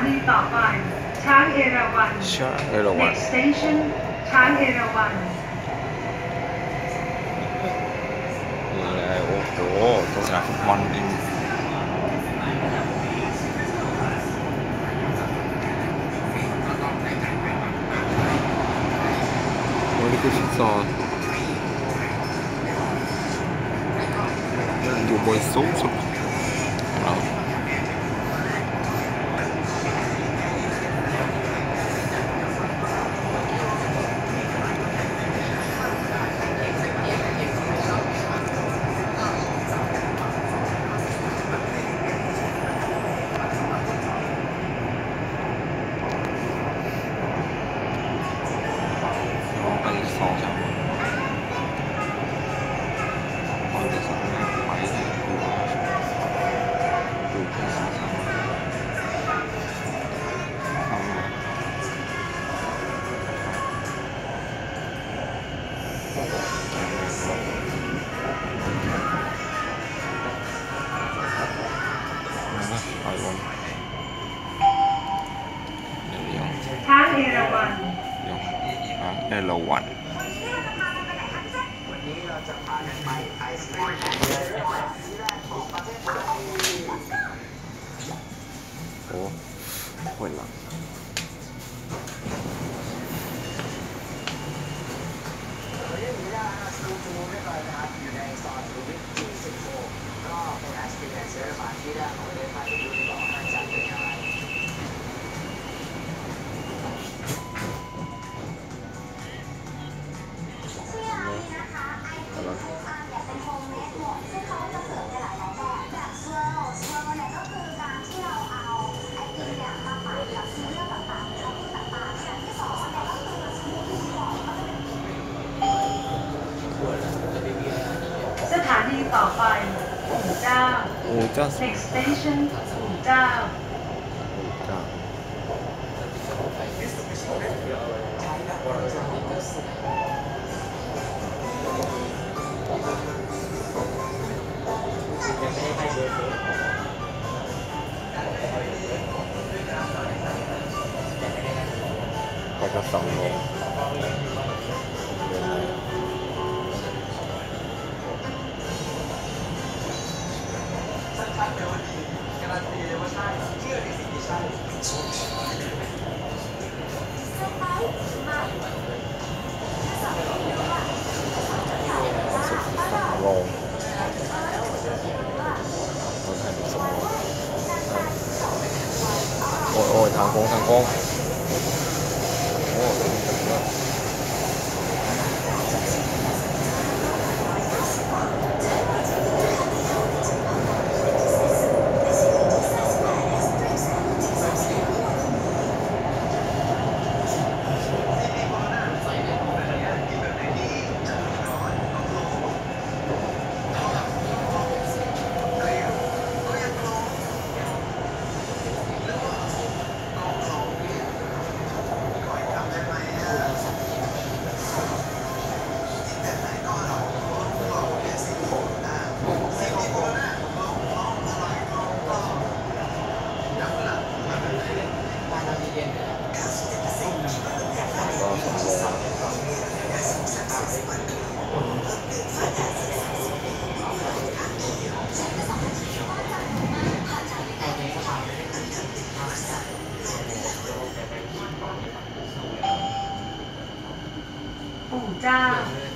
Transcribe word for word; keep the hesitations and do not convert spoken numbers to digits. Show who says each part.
Speaker 1: นีต่อไปช้างเอราวัณ
Speaker 2: ช้างเอราวัณ
Speaker 1: Next station ช้างเอราวัณ
Speaker 2: นี่ไงโอ้โหตัวสนามฟุตบอลจริงโอ้นี่คือฟุตซอลอยู่บนสูงสุดของเราสองสามวันจะสามารถไปได้ดูดูแค่สองสามวันเอามาเอาลงเดี๋ยวยัง
Speaker 1: ช้างเอราวัณ
Speaker 2: ยังช้างเอราวัณโอ้โหหลัง
Speaker 1: สถานีต่อไปปู่เจ้า
Speaker 2: โอ้เจ้า
Speaker 1: Next station ปู่เจ้า
Speaker 2: เจ้าไปกับสองโลโอ้โอ้ทางโค้งทางโค้งโอ้ก็สองโล
Speaker 1: ปู่เจ้า